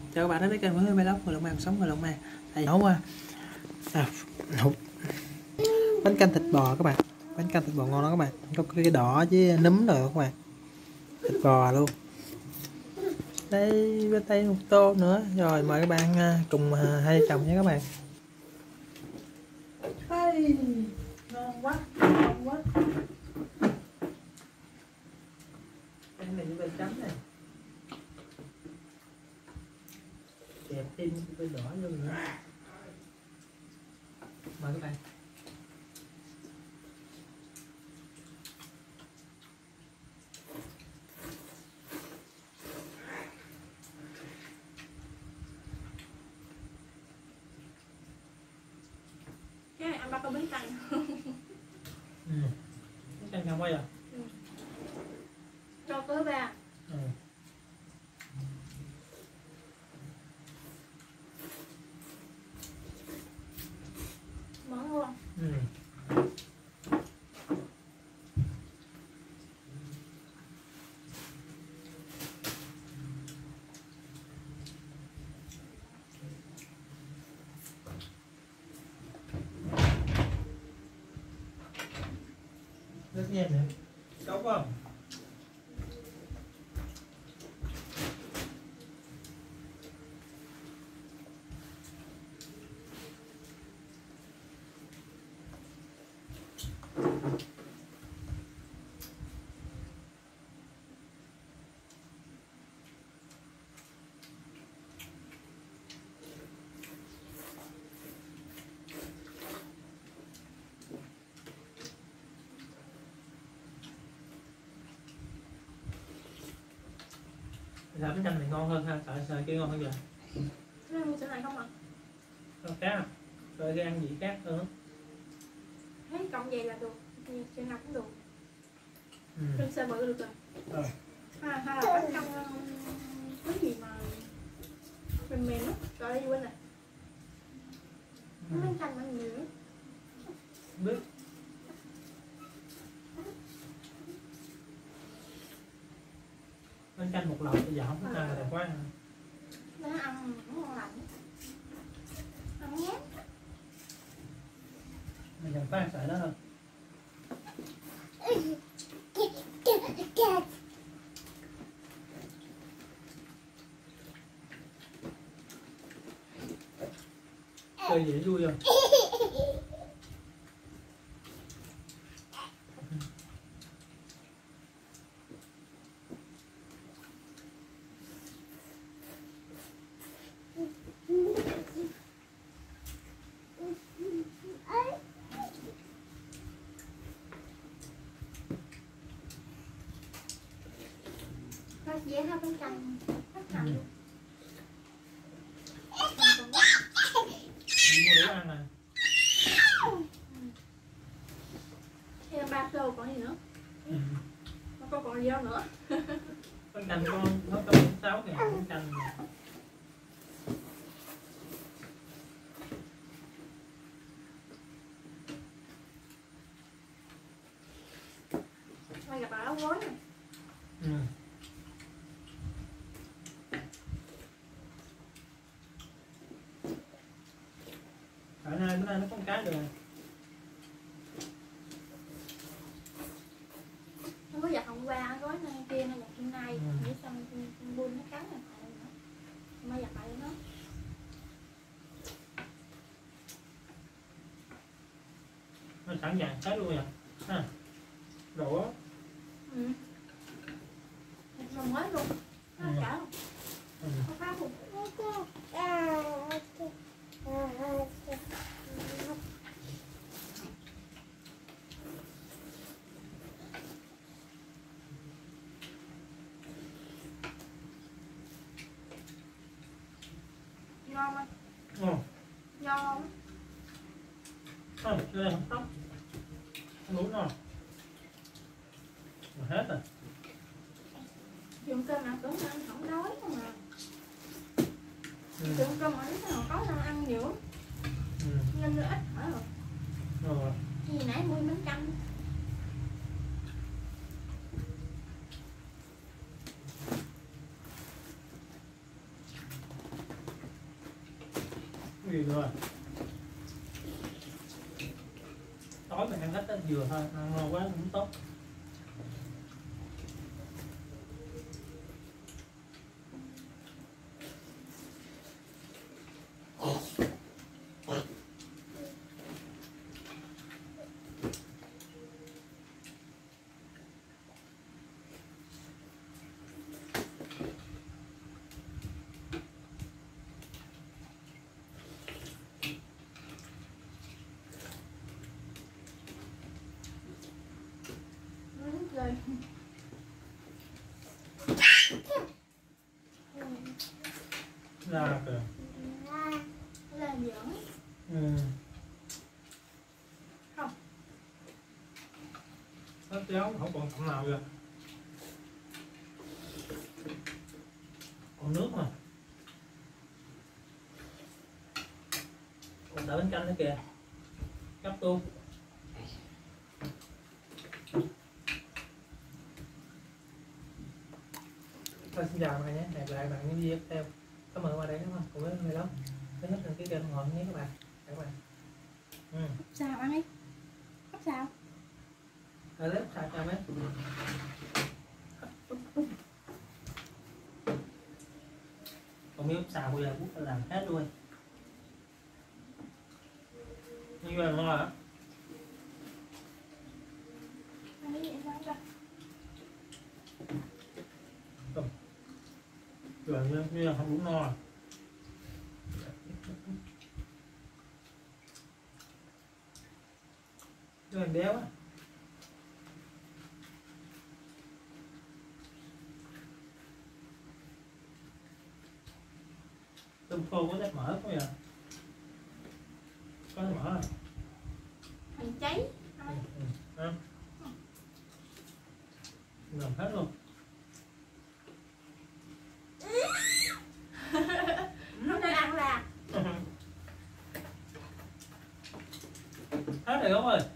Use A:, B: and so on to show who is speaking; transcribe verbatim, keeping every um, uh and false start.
A: Chào các bạn đến với kênh của Vlog người Long An sống người Long An. Thầy nấu à, nấu bánh canh thịt bò các bạn, bánh canh thịt bò ngon đó các bạn, có cái đỏ với nấm rồi các bạn, thịt bò luôn. Đây bên tay một tô nữa, rồi mời các bạn cùng hai chồng nhé các bạn. Hey, ngon quá, ngon quá. Đây này với chấm này. Kẹp thêm cái đỏ vô nữa. Mời các bạn.
B: Cái này ăn ba tô bánh canh.
A: Ừ. Bánh canh ngon quá vậy?
B: Ừ. Cho tới ba.
A: Ừ.
B: Món ngon.
A: Ừ. Rất nhanh nữa. Cấu không? Sao bánh canh này ngon hơn ha, sợ sợ kia ngon hơn vậy?
B: Nó mua chỗ này không ạ?
A: Sao khác à? Rồi cái ăn gì khác hơn?
B: Thấy cộng vậy là được, chỗ nào cũng được.
A: Ừ.
B: Trên xe bự được rồi.
A: Ờ.
B: Ha ha là bánh canh cái gì mà mềm mềm á, gọi là gì quên rồi.
A: Ừ.
B: Bánh canh mà nhiều lắm.
A: Biết. Bánh canh một lọc bây giờ không có ăn là đẹp quá.
B: Nó ăn cũng ngon lành. Ăn nhát.
A: Mình cần phải ăn sợi đó hơn. Chơi gì vui không?
B: Nó dễ ha bánh canh. Rất
A: Ừ.
B: hạnh.
A: Đi mua đủ ăn à?
B: Thêm ba tô còn gì nữa?
A: Ừ.
B: Nó có còn gì đâu nữa.
A: Bánh canh con nó có sáu ngàn bánh canh.
B: Mai gặp bà áo gối nè.
A: Ừ. Ở nay bữa nay nó có một cái rồi.
B: Nó có giặt hôm qua áo gối này kia nó giặt hôm nay.
A: Ừ.
B: Để xong con buôn nó cắn này lại nữa. Mai giặt lại nó.
A: Nó sẵn sàng hết luôn vậy ha, đổ.
B: Ừ. Xong mới luôn. Nó
A: Ừ.
B: cả luôn.
A: Ừ.
B: Nó phá luôn. Ngon không?
A: Ngon.
B: Ngon không?
A: Không, cái này không tóc. Không đủ ngon. Mà hết rồi.
B: Dùng cơm nào tưởng ăn không đói không à.
A: Ừ.
B: Dùng cơm mà lúc nào có nào ăn nhiều.
A: Ừ.
B: Nhân nó ít hỏi rồi.
A: Rồi.
B: Gì nãy mua bánh canh.
A: Gì rồi. Tối mình ăn ít á, vừa thôi, ăn ngon quá cũng tốt.
B: Rồi.
A: Ra kìa.
B: Là giỡn.
A: Ừ.
B: Không.
A: Nó chéo không còn cọng nào kìa. Còn nước mà. Còn đợi bánh canh nữa kìa. Gắp tu. Thôi xin chào các bạn nhé, hẹn gặp lại bạn những video tiếp theo. Cảm ơn các bạn đã theo cùng với người lắm. Thứ nhất là cái kênh ủng hộ nhé các bạn. Các bạn. Ừ.
B: Sao ăn đi. Hấp sao?
A: Ở lớp sao chào mấy. Còn miếng xào bây giờ cũng phải làm hết luôn. Như vậy ngon hả?
B: Ăn đi vậy sao?
A: Rồi như, như là không đủ no à. Cho mình béo á. Tôm khô có chất mỡ không vậy? Có chất mỡ à?
B: Hành cháy.
A: Ừ, ừ. À. Làm hết luôn.
B: Nó đang ăn là.
A: Hết rồi không ơi.